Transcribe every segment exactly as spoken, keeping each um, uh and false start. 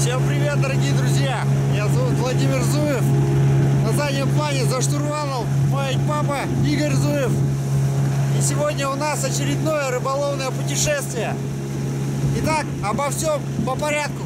Всем привет, дорогие друзья! Меня зовут Владимир Зуев. На заднем плане за штурвалом мой папа Игорь Зуев. И сегодня у нас очередное рыболовное путешествие. Итак, обо всем по порядку.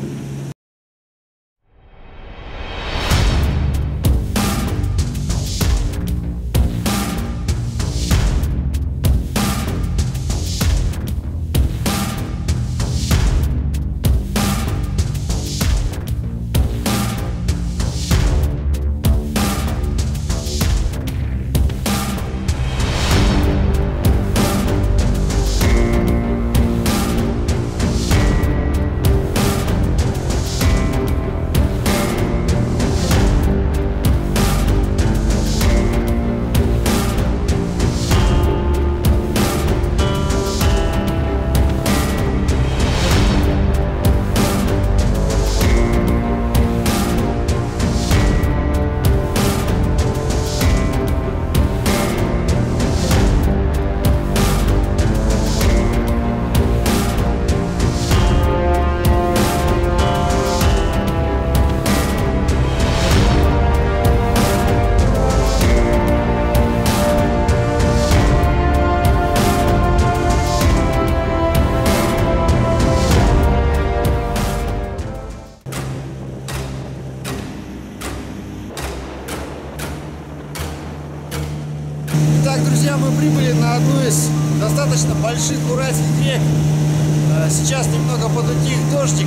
Итак, друзья, мы прибыли на одну из достаточно больших уральских рек. Сейчас немного подутих дождик.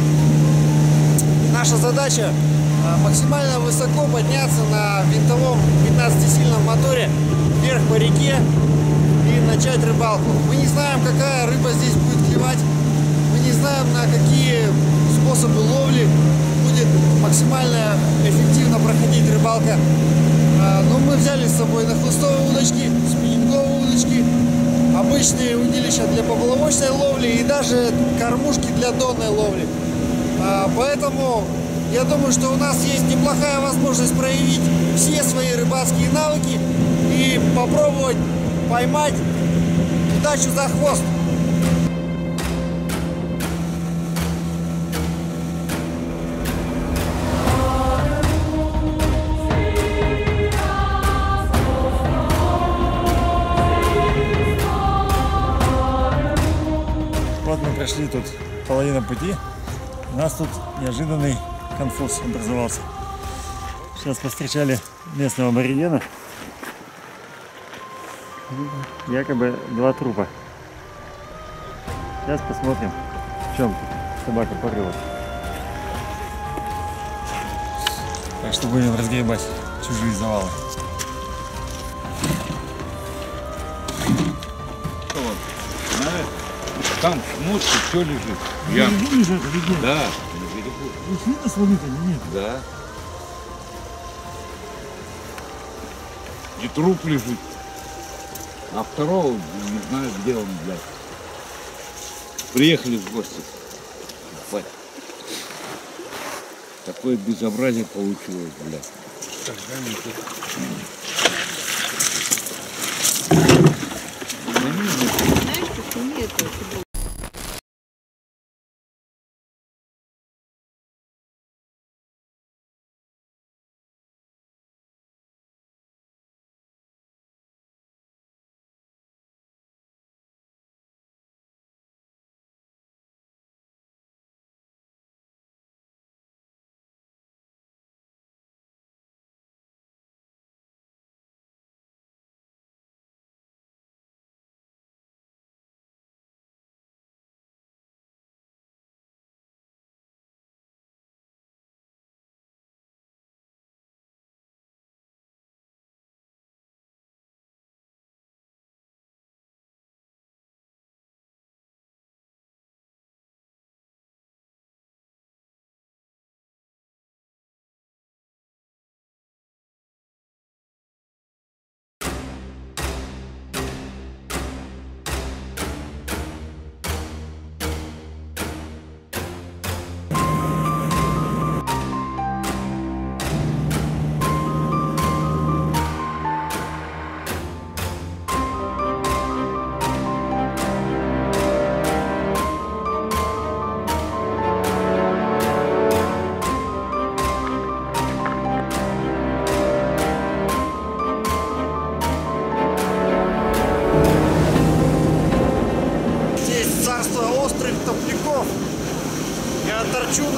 Наша задача максимально высоко подняться на винтовом пятнадцатисильном моторе вверх по реке и начать рыбалку. Мы не знаем, какая рыба здесь будет клевать. Мы не знаем, на какие способы ловли будет максимально эффективно проходить рыбалка. Но мы взяли с собой нахлыстовые удочки, спиннинговые удочки, обычные удилища для поплавочной ловли и даже кормушки для донной ловли. Поэтому я думаю, что у нас есть неплохая возможность проявить все свои рыбацкие навыки и попробовать поймать удачу за хвост. Вот мы прошли тут половину пути, у нас тут неожиданный конфуз образовался. Сейчас повстречали местного аборигена, якобы два трупа. Сейчас посмотрим, в чем тут собака порылась. Так что будем разгребать чужие завалы. Там шмот, все лежит. Я не вижу это видно. Да. Их видно слоны-то или нет? Да. И труп лежит. А второго не знаю, где он, блядь. Приехали в гости. Блядь. Такое безобразие получилось, блядь. Знаешь, что нет.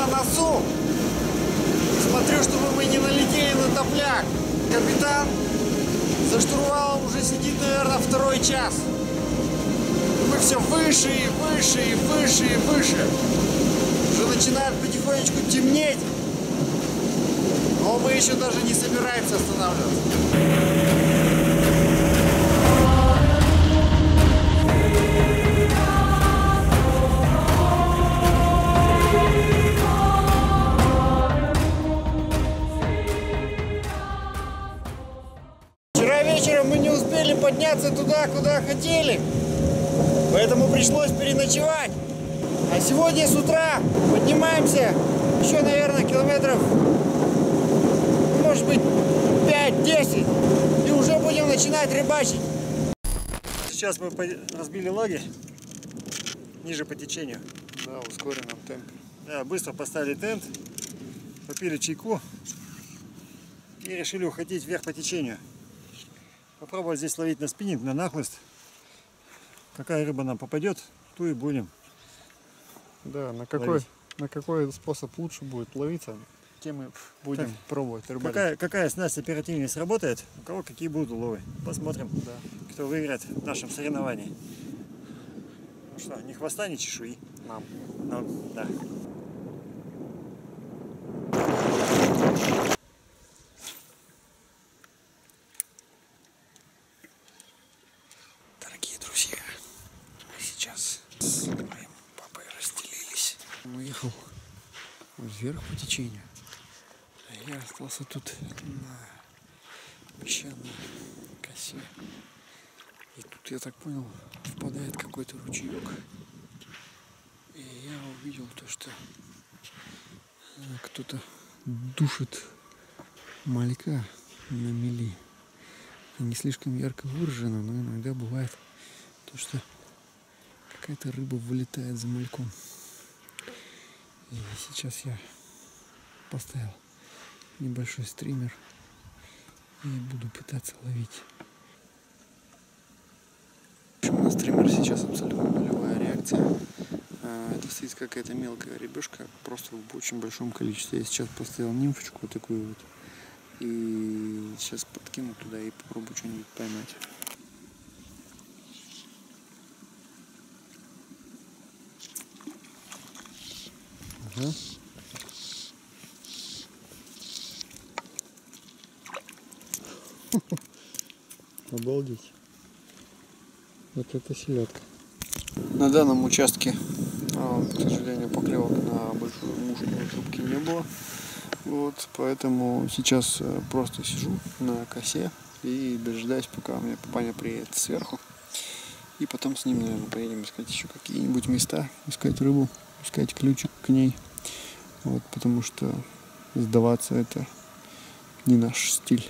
на носу. Смотрю, чтобы мы не налетели на топляк. Капитан за штурвалом уже сидит, наверное, второй час. Мы все выше и выше и выше и выше. Уже начинает потихонечку темнеть. Но мы еще даже не собираемся останавливаться. Вчера вечером мы не успели подняться туда, куда хотели. Поэтому пришлось переночевать. А сегодня с утра поднимаемся еще, наверное, километров, ну, может быть, пять-десять. И уже будем начинать рыбачить. Сейчас мы разбили лагерь ниже по течению. Да, в ускоренном темпе. Да, быстро поставили тент, попили чайку и решили уходить вверх по течению. Попробовать здесь ловить на спиннинг, на нахлыст. Какая рыба нам попадет, ту и будем. Да, на какой, ловить. на какой способ лучше будет ловиться, тем и будем Так, пробовать рыбалить. Какая, какая снасть оперативнее сработает, у кого какие будут уловы. Посмотрим, Да. кто выиграет в нашем соревновании. Ну что, ни хвоста, ни чешуи. Нам. Нам, да. Дорогие друзья, мы сейчас с моим папой разделились. Он уехал вверх по течению, а я остался тут на песчаной косе. И тут, я так понял, впадает какой-то ручеек. И я увидел то, что кто-то душит малька на мели. Не слишком ярко выражено, но иногда бывает то, что какая-то рыба вылетает за мальком. И сейчас я поставил небольшой стример и буду пытаться ловить. В общем, на стример сейчас абсолютно нулевая реакция. Это стоит какая-то мелкая рыбешка, просто в очень большом количестве. Я сейчас поставил нимфочку вот такую вот. И сейчас подкину туда и попробую что-нибудь поймать. Ага. Обалдеть. Вот это селедка. На данном участке, к сожалению, поклевок на большую мушку трубки не было. Вот, поэтому сейчас просто сижу на косе и дожидаюсь, пока у меня папаня приедет сверху. И потом с ним, наверное, поедем искать еще какие-нибудь места, искать рыбу, искать ключик к ней. Вот, потому что сдаваться это не наш стиль.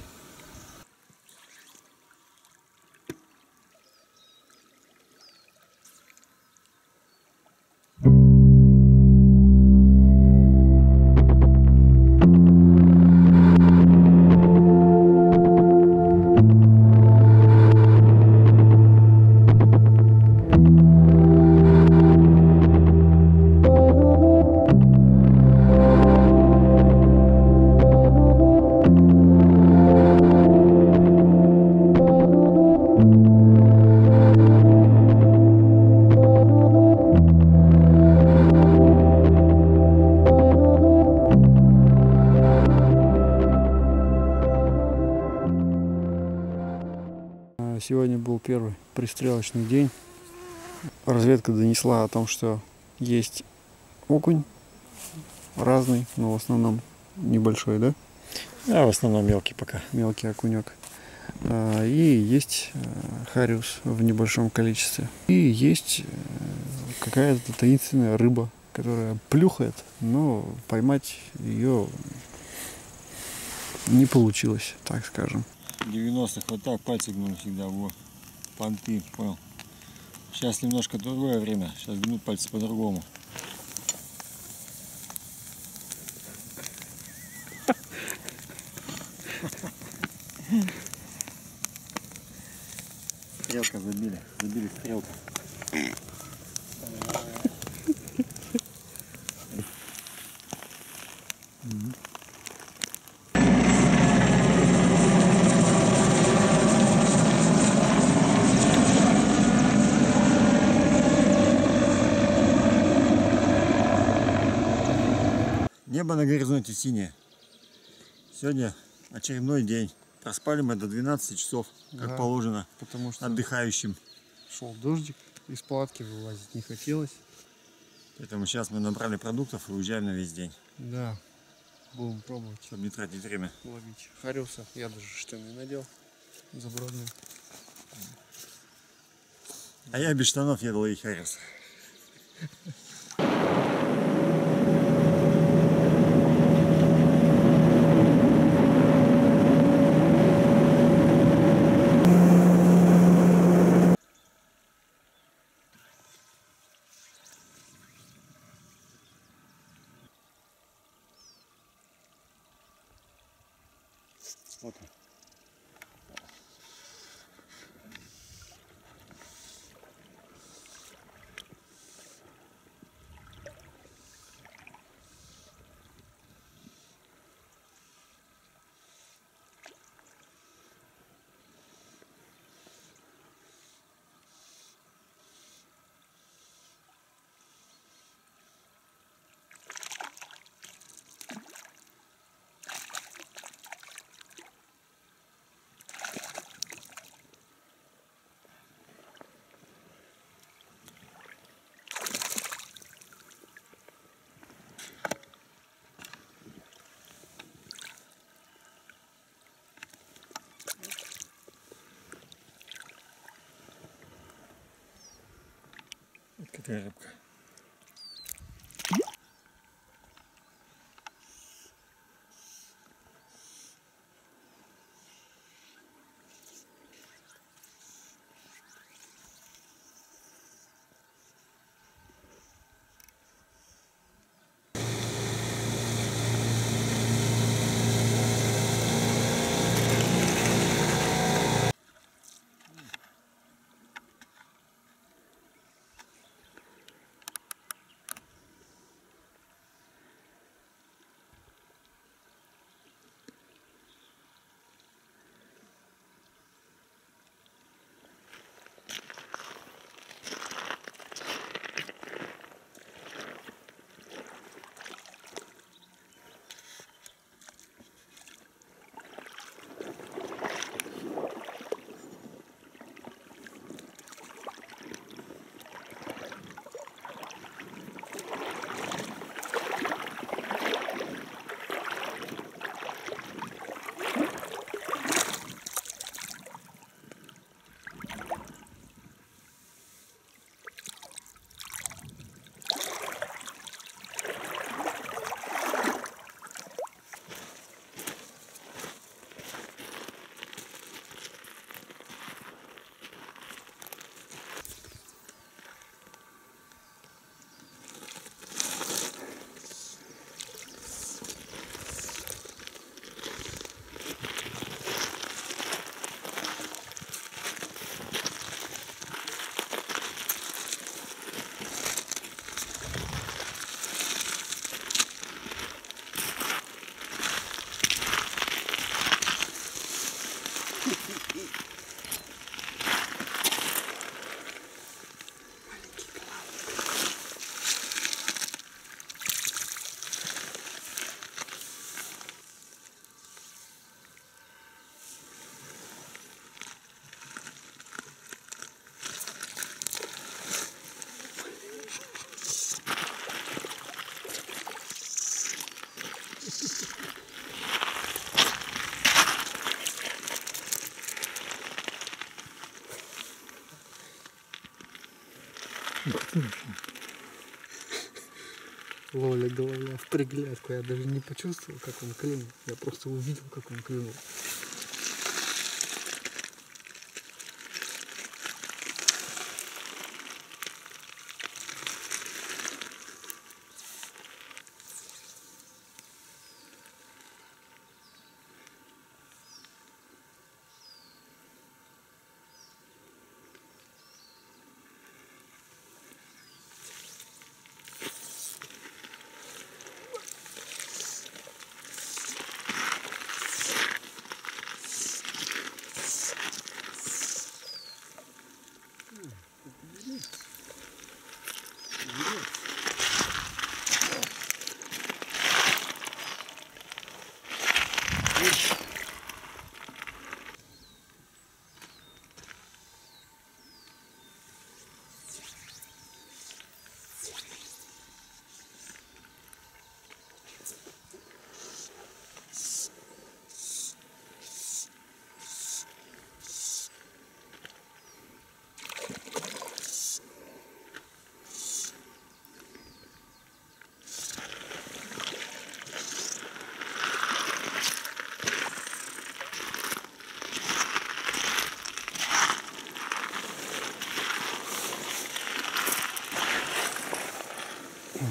Сегодня был первый пристрелочный день. Разведка донесла о том, что есть окунь разный, но в основном небольшой, да? А в основном мелкий пока. Мелкий окунек. И есть хариус в небольшом количестве. И есть какая-то таинственная рыба, которая плюхает, но поймать ее не получилось, так скажем. В девяностых вот так пальцы гнули всегда, во, понты, понял. Сейчас немножко другое время, сейчас гнут пальцы по-другому. Стрелка забили, забили стрелку. Небо на горизонте синее. Сегодня очередной день. Проспали мы до двенадцати часов, как Да, положено, потому что отдыхающим. шел дождик, из палатки вылазить не хотелось. Поэтому сейчас мы набрали продуктов и уезжаем на весь день, Да, будем пробовать чтобы не тратить время. ловить хариуса. Я даже штаны надел забродные. А я без штанов еду ловить хариус. Вот он. Вот какая рыбка. Ловля головля в приглядку. Я даже не почувствовал, как он клюнул. Я просто увидел, как он клюнул.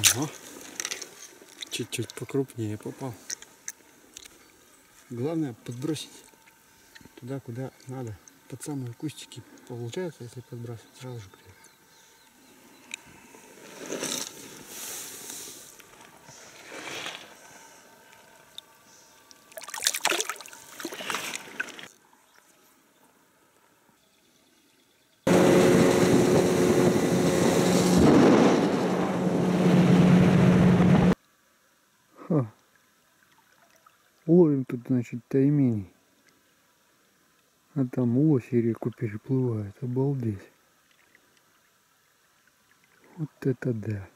Ага. Чуть-чуть покрупнее попал. Главное подбросить туда, куда надо. Под самые кустики получается, если подбрасывать, сразу же клюет. Ха. Ловим тут, значит, тайменей. А там лоси реку переплывают. Обалдеть. Вот это да.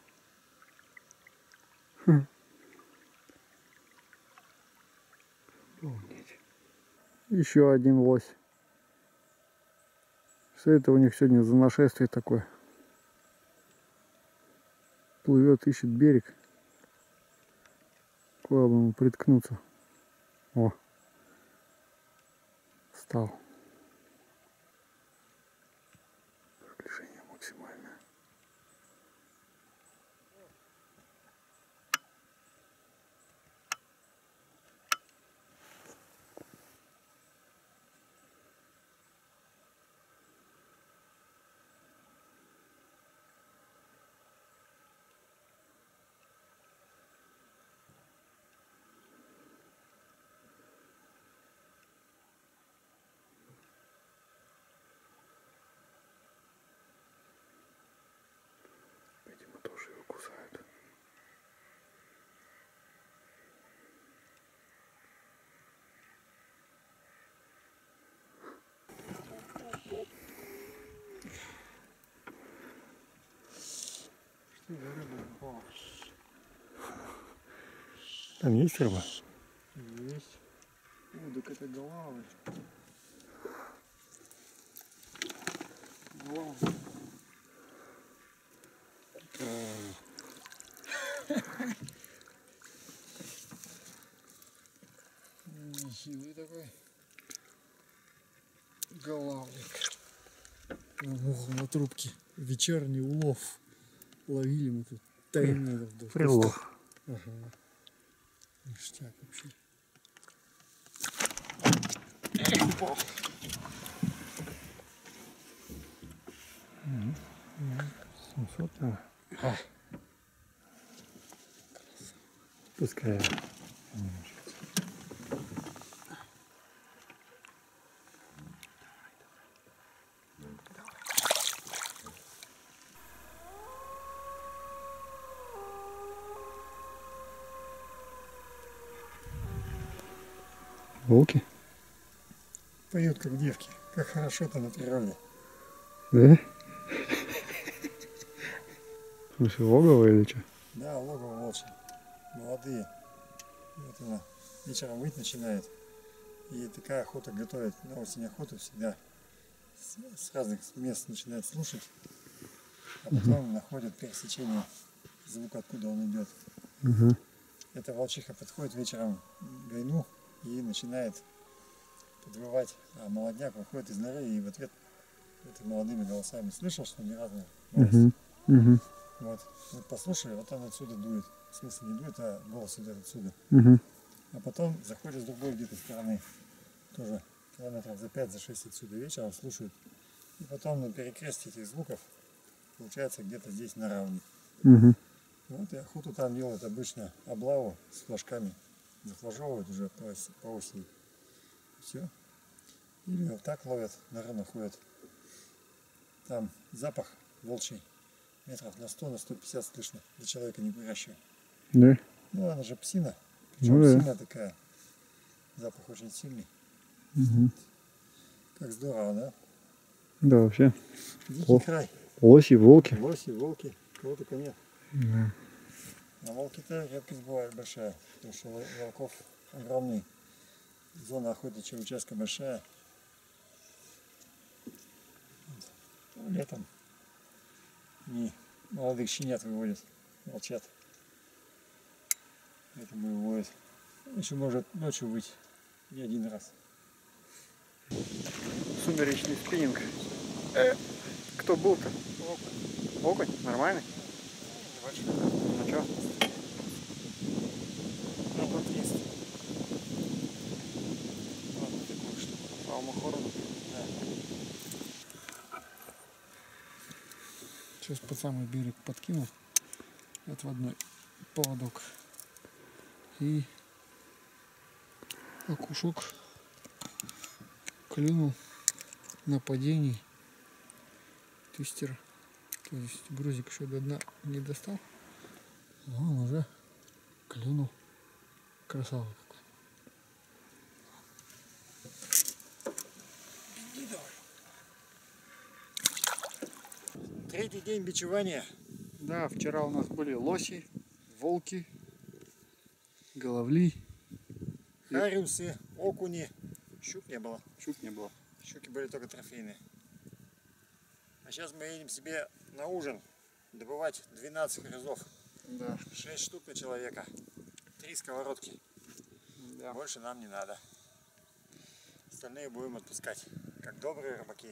Хм. Обалдеть. Еще один лось. Что это у них сегодня за нашествие такое? Плывет, ищет берег. Куда бы ему приткнуться? О, встал. Приближение максимальное. Видимо, тоже его кусают. Что за рыба? О, Там есть рыба? есть. О, так это голавль. Голавль. Нехилый такой голавлик. На муху, на трубке. Вечерний улов. Ловили мы тут тайный. Прилов. Ага. Ништяк вообще. семьсот, а? Пускай. Волки? Поют как девки. Как хорошо-то на природе. Да? В смысле, логово или что? Да, логово волчье. Молодые. И вот она вечером выть начинает. И такая охота готовит. На осень охоту всегда с, с разных мест начинает слушать. А потом угу. находит пересечение звука, откуда он идет. Угу. Эта волчиха подходит вечером к гайну и начинает подвывать. А молодняк выходит из норы и в ответ это молодыми голосами. Слышал, что не разные голосы? Угу. Угу. Вот. Вот послушай, вот он отсюда дует. В смысле не дует, а голос идет отсюда. Угу. А потом заходит с другой где-то стороны. Тоже километров за пять, за шесть отсюда вечером слушают. И потом на перекрестке этих звуков получается где-то здесь на равне. Угу. Вот и охоту там делают обычно облаву с флажками. Зафлажевывают уже по, оси, по осени. Все. Или вот так ловят, на рынок ходят. Там запах волчий. Метров на сто, на сто пятьдесят слышно. Для человека не курящего. Да? Ну, она же псина. Причем Ну, да. псина такая. Запах очень сильный. Угу. Как здорово, да? Да, вообще. Дикий О. край. Лоси, волки. Лоси, волки. Кого только нет. Да. А волки-то редкость бывает большая. Потому что волков огромный. Зона охотничьего участка большая. Вот. Летом и молодых щенят выводят. Волчат. Поэтому и выводят. Еще может ночью выйти. Не один раз. Сумеречный спиннинг. Э, кто был-то? Окунь. Окунь? Нормальный? Небольшой. Чё? Ну, тут есть. Ладно, такую штуку. Фаумахорон. Да. Сейчас под самый берег подкинул отводной поводок. И окушок клюнул на падении твистера. То есть грузик еще до дна не достал, но он уже клюнул. Красава какой. Иди давай. Третий день бичевания. Да, вчера у нас были лоси, волки, головли, хариусы, окуни. Щук не было. Щук не было. Щуки были только трофейные. А сейчас мы едем себе на ужин добывать двенадцать грызов. Да. шесть штук на человека. три сковородки. Да. Больше нам не надо. Остальные будем отпускать, как добрые рыбаки.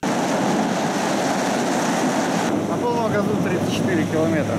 На полном газу тридцать четыре километра.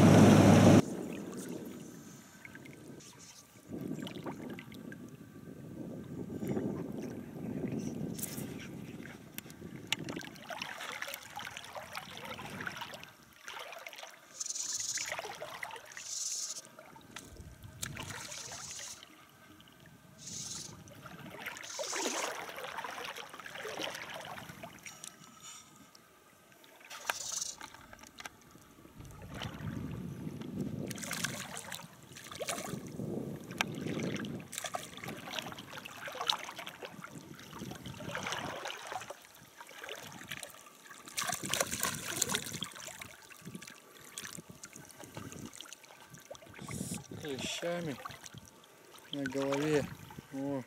Клещами на голове. О.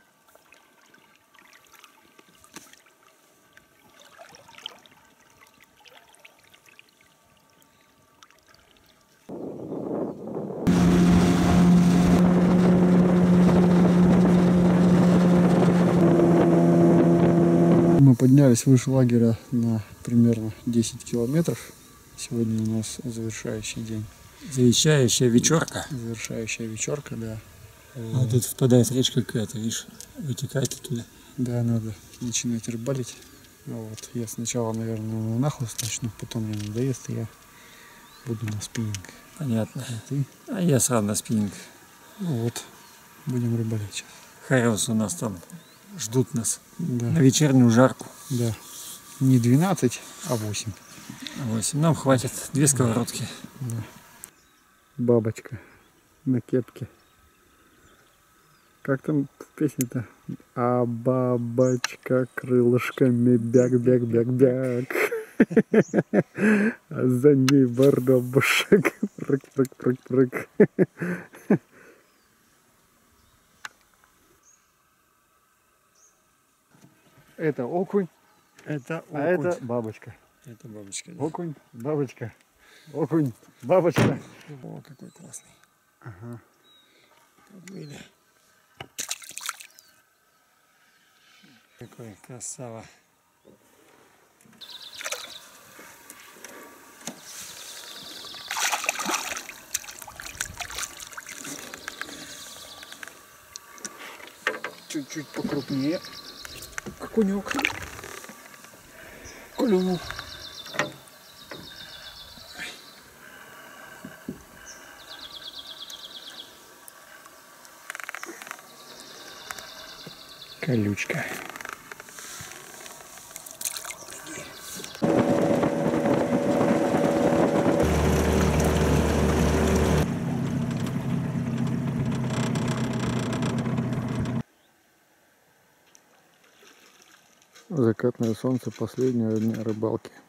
Мы поднялись выше лагеря на примерно десять километров. Сегодня у нас завершающий день. Завершающая вечерка. Завершающая вечерка, да. А тут впадает речка какая-то, видишь, вытекает оттуда. Да, надо начинать рыбалить. Ну, вот, я сначала, наверное, на нахлыст начну, потом мне надоест, и я буду на спиннинг. Понятно. А ты? А я сразу на спиннинг. Ну вот, будем рыбалить сейчас. Хариус у нас там ждут нас. Да. На вечернюю жарку. Да. Не двенадцать, а восемь. восемь. Нам хватит две сковородки. Да. Бабочка на кепке. Как там в песне-то? А бабочка крылышками бяк-бяк-бяк-бяк. А за ней воробушек. Прыг-прыг-прыг-прыг. Это окунь. Это окунь. А это бабочка. Это бабочка. Да. Окунь, бабочка. Окунь, бабочка. О, какой классный. Ага. Подвыли. Какой красава. Чуть-чуть покрупнее. Окунек. Клюнул. Колючка. Закатное солнце последнего дня рыбалки.